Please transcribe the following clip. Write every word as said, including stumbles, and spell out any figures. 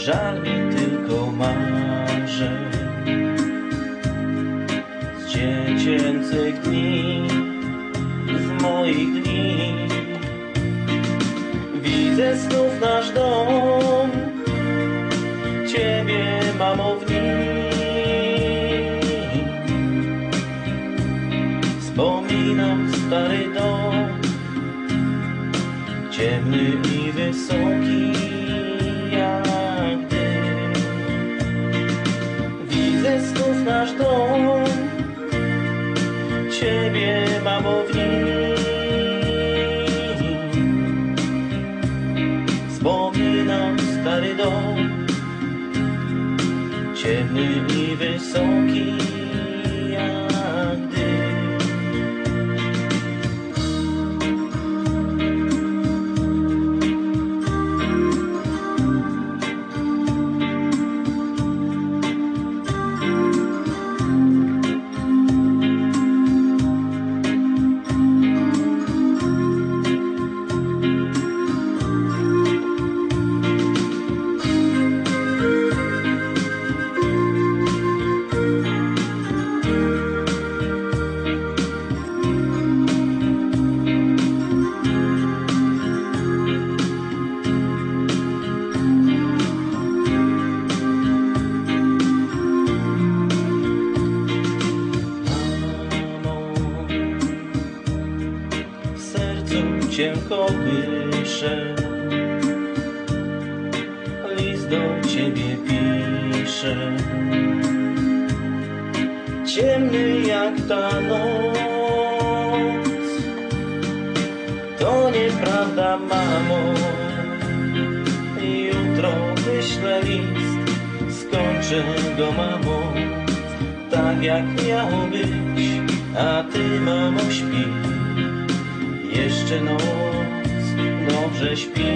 Żal mi tylko marzeń z dziecięcych dni, z moich dni. Widzę znów nasz dom, Ciebie, mamo, w nim. Wspominam stary dom, ciemny i wysoki jak dym. Widzę znów nasz dom, Ciebie, mamo, w nim. Wspominam stary dom, ciemny i wysoki jak dym. Cienko piszę, list do Ciebie piszę. Ciemny jak ta noc, to nieprawda, mamo. Jutro wyślę list, skończę go, mamo, tak jak miało być. A Ty, mamo, śpi, jeszcze noc, dobrze śpi.